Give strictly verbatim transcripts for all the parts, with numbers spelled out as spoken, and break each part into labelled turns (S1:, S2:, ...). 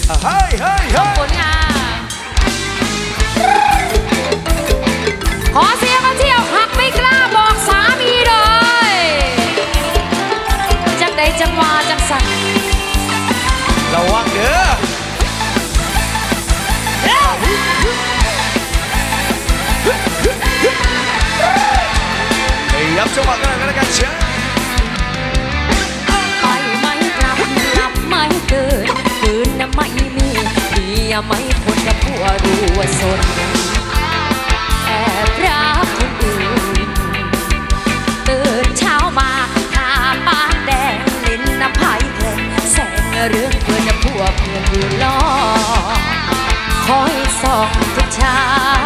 S1: เฮ้ยเฮ้ยเฮ้ย
S2: ขอบคุณค่ะขอเสียงมาเที่ยวหักไม่กล้าบอกสามีเลยจังใดจังว่าจังสั่น
S1: ระวังเด้อเฮ้ยยับจังหวะกันแล้วกันเชียว
S2: ไปไม่กลับหลับไม่ตื่นคืนน่ะไม่มีเมียไม่พ้นกับผัวรู้ว่าสนแอบรักคนอื่นตื่นเช้ามาหาปากแดงลิ้นน้ำไผ่แข็งแสงเรื่องเพื่อนผัวเพื่อนอยู่ล้อคอยส่องทุกเช้า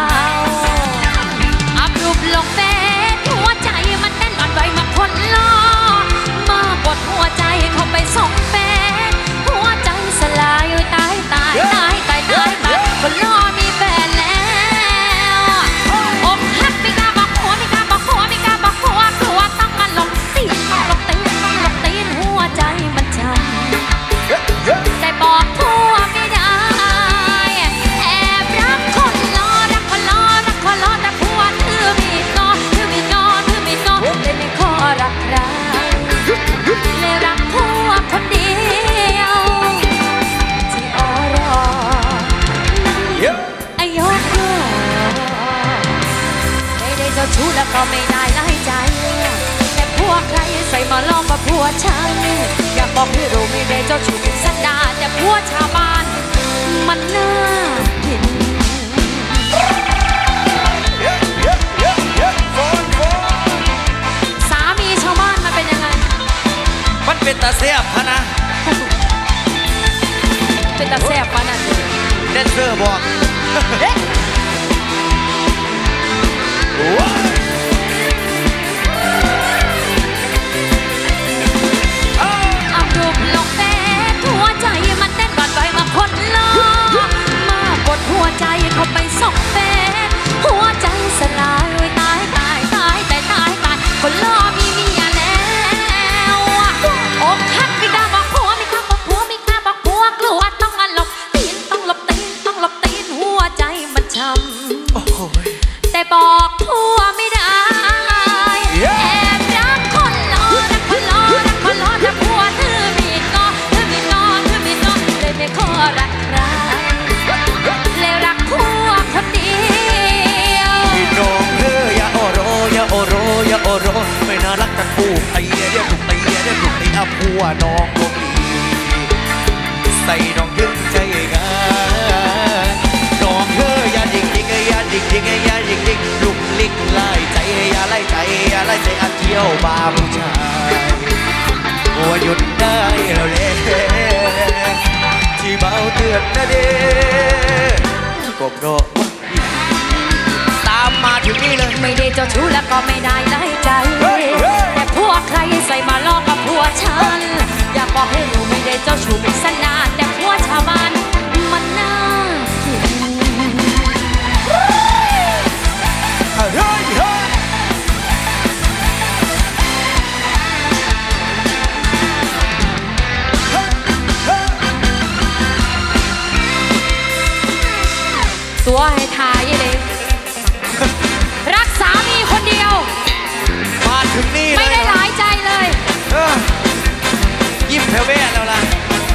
S2: อัพรูปลงเฟซหัวใจมันเต้นอ่อนไหวมาคนล้อมากดหัวใจเข้าไปส่องเฟซหัวใจสลายตายตายตายตายตายตายคนล้อมีแฟนแล้วอกหักไม่กล้าบอกหัวไม่กล้าบอกหัวไม่กล้าบอกหัวกลัวต้องมาหลงตีนต้องหลงตีนต้องหลงตีนหัวใจมันช้ำแต่บอกผัวไม่ได้แอบรักคนล้อรักคนล้อรักคนล้อแต่ผัวถือมีดงอถือมีดงอถือมีดงอเลยไม่ขอรักใครเลยรักผัวคนเดียวที่อรอไอ้ยกก็ไม่ได้เจ้าชู้แล้วก็ไม่ได้ไล่ใจแต่พวกใครใส่มาล้อมมาผัวฉันอยากบอกให้รู้ไม่ได้เจ้าชู้เป็นสันดานแต่ผัวชาวบ้านมันน่ากินสามีชาวบ้านมันเป็นยังไง
S1: มันเป็นตาเสียบพะนะ
S2: เป็นตาแซ่บปะนั่น
S1: เดนเซอร์บอก
S2: เอารูปลงเฟซหัวใจมันเต้นบานไปมาคนล้อมากดหัวใจเข้าไปส่องเฟซหัวใจสลายตายตายตายตายตายตายคนล้อมีเมียแล้วอกหักไม่กล้าบอกผัวไม่กล้าบอกผัวไม่กล้าบอกผัวกลัวต้องมาหลบตีนต้องหลบตีนต้องหลบตีนหัวใจมันช้ำแต่บอกผัวไม่ได้แอบรักคนล้อรักคนล้อรักคนล้อแต่ผัวถือมีดงอถือมีดงอถือมีดงอเลยไม่ขอรักใครเลยรักผัวคนเดียว
S1: พี่น้องเธออย่าโอโรอย่าโอโรอย่าโอโรไม่น่ารักกันกูไอ้เดี๋ยวถูกตีเดี๋ยวถูกตีเอาผัวน้องก็มีใส่น้องยึดใจกันน้องเธออย่าดิ๊กดิ๊กอย่าดิ๊กดิ๊กอย่าดิ๊กดิ๊กลุกลิกไล่ใจอย่าไล่ใจอย่าไล่ใจอาเที่ยวบาผู้ชายหัวหยุดได้แล้วเลยที่เบาเตือนนะเด้กบโดตามมาถึงนี่เลย
S2: ไม่ได้เจ้าชู้แล้วก็ไม่ได้ไล่ใจแต่พวกใครใส่มาล้อกับผัวฉันอยากบอกให้รู้ไม่ได้เจ้าชู้เป็นสันดานแต่ผัวชาวบ้านมันน่ากินตัวให้ทายเลยรักสามีคนเดียว
S1: มาถึงนี่
S2: ไม่ได้หลายใจเลย
S1: ยิ้มแผ่วแว่แล้วล่ะ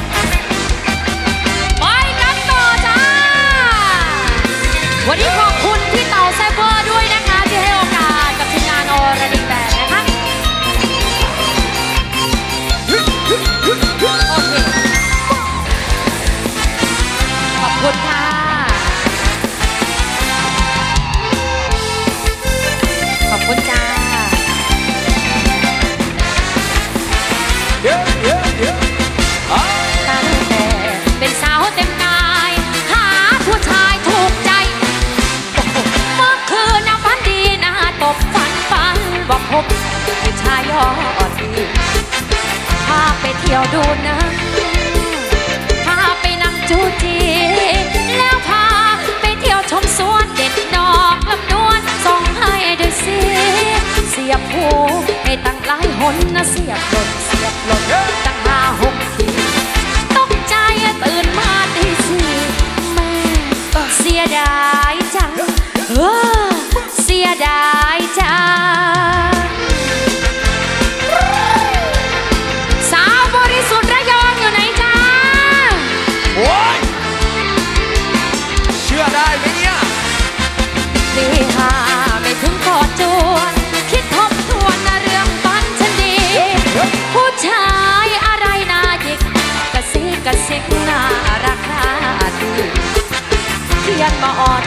S2: ไปกันต่อจ้าวันนี้ขอบคุณพี่เต่าไซเบอร์ด้วยนะคะที่ให้โอกาสกับทีมงานอรดีแบนนะคะโอเคขอบคุณค่ะขอบคุณจ้าตั้งแต่เป็นสาวเต็มกายหาผู้ชายถูกใจเมื่อคืนน่ะฝันดีนะตบฝันฝันบอกพบผู้ชายยอดดีพาไปเที่ยวดูนะพาไปนั่งจูจีแล้วพาไปเที่ยวชมสวนเด็ดดอกลำดวนส่งให้ด้วยสิเสียบหูให้ตั้งหลายหนนะเสียบหล่นเสียบหล่นตั้งห้าหกทีตกใจตื่นมาตีส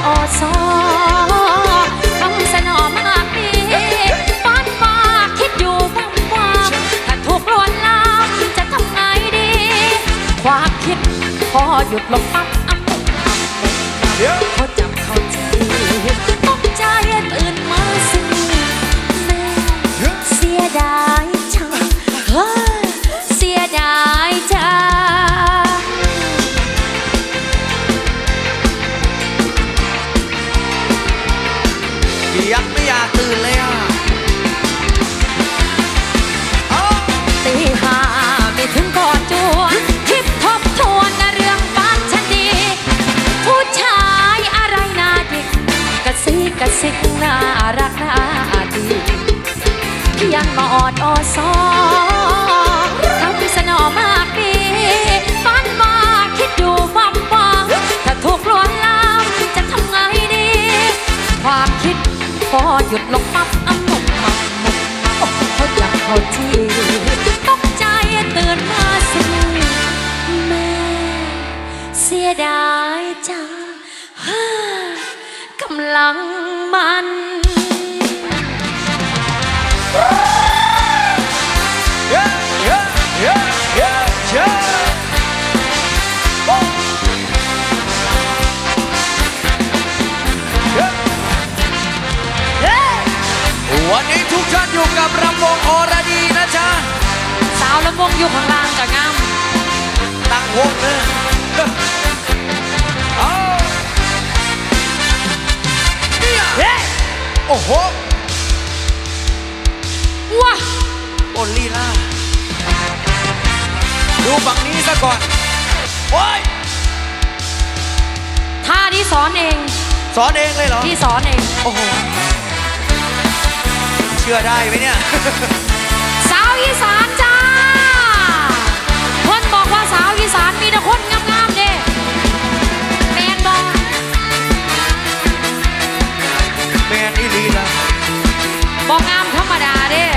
S2: อซอคำสนอมากมีฝันมาคิดอยู่ว่างว่างถ้าถูกลวนลามจะทำไงดีความคิดพอหยุดลงปั๊บอ้ำเขาจับเขาจีตกใจตื่นมาสิแม่เสียดายจังเฮ้ยเสียดายจัง
S1: ยังไม่อยากตื่นเลยอ่ะ
S2: ตีห้าไม่ถึงก่อนจวนคิดทบทวนเรื่องบ้านฉันดีผู้ชายอะไรน่าดิกกระซิกกระซิกน่ารักน่าดียังมาออดออซอคำสนอมากดีฝันมาคิดดูว่างว่างถ้าถูกลวนลามจะทำไงดีความคิดพอหยุดลงปั๊บอ้ำหมกหมกหมกเขาจับเขาจีตกใจตื่นมาสิแม่เสียดายจังกำลังมัน
S1: วันนี้ทุกท่านอยู่กับรำวงอรดีนะจ๊ะ
S2: สาวลำวงอยู่ข้างล่างกับงาม
S1: ตั้งวงเลยโอ้โห
S2: ว้า
S1: โอลีล่าดูฝั่งนี้ซะก่อนโอ้ย
S2: ท่าที่สอนเอง
S1: สอนเองเลยเหรอ
S2: ที่สอนเอง
S1: โอ้โหเชื่อได้ไหมเนี่ย
S2: สาวอีสานจ้าคนบอกว่าสาวอีสานมีแต่คนงามๆเด้แมนบอก
S1: แมนอีลีล่ะ
S2: บอกงามธรรมดาเด้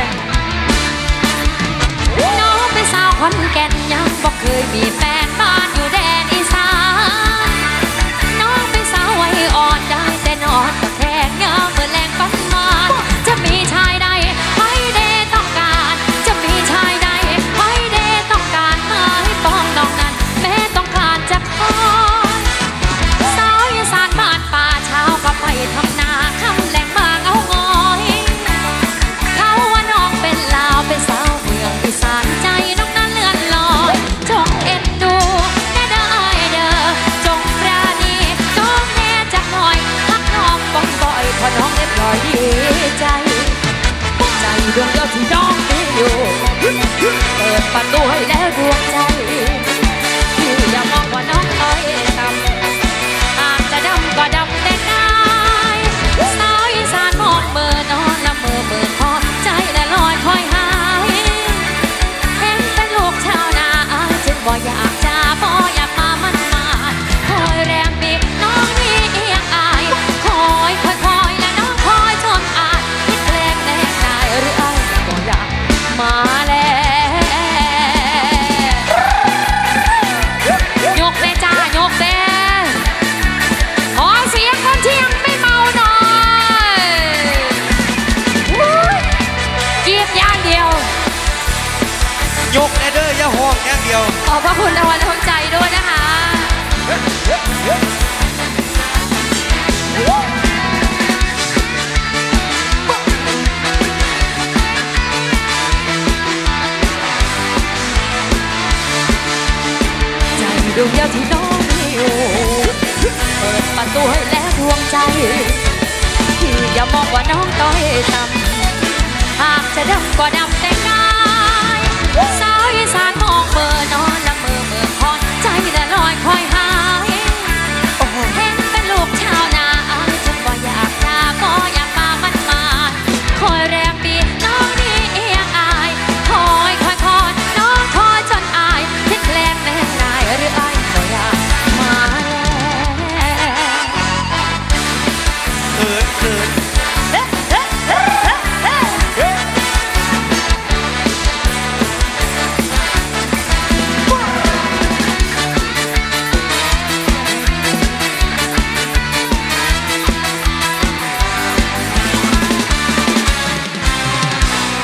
S2: น้องเป็นสาวคนแก่นยังบอกเคยมีแฟนบ้านอยู่แดนอีสานน้องเป็นสาววัยอ่อนได้แต่นอนกับแทงยามเมื่อแรงฝันมาจะมีชายใดไม่ได้ต้องการจะมีชายใดไม่ได้ต้องการมาให้ป้องน้องนั้นแม้ต้องการจะขอสาวอีสานบ้านป่าเช้าก็ไปทำนาคำแหลงบางเอางอยเขาว่าน้องเป็นลาวเป็นสาวเมืองอีสานใจน้องนั้นเลื่อนลอยจงเอ็นดูแน่ได้เด้อจงปราณีน้องแน่จักหน่อยพักน้องบ่อยๆพอน้องเรียบร้อยดีใจใจดวงเดียวที่น้องมีอยู่เปิดประตูให้แล้วดวงใจพี่อย่ามองว่าน้องต้อยต่ำหากจะดำก็ดำแต่กายสาวอีสานมองเบอร์นอนละเมื่อเมื่อพอใจและลอยคอยหายเห็นเป็นลูกชาวนาจึงบ่อยากจะบ่อยากมามันมาคอยแรมดีน้องนี่เอียงอายคอยคอยคอยและน้องคอยชมอาจคิดแรงแรงได้หรืออายบ่อยากมาแล้วยกเลยจ้ายกเลยขอเสียงคนที่ยังไม่เมาหน่อยกีบอย่างเดียวย
S1: กแน่เด้ออย่าห้องอย่างเดียว
S2: ขอบพระคุณรางวัลน้ำใจด้วยนะคะใจดวงเดียวที่น้องมีอยู่เปิดประตูให้แล้วดวงใจพี่อย่ามองว่าน้องต้อยต่ำหากจะดำก็ดำแต่กายสาวอีสานมองเบอร์นอนละเมื่อเมื่อคอนใจและลอยคอยหา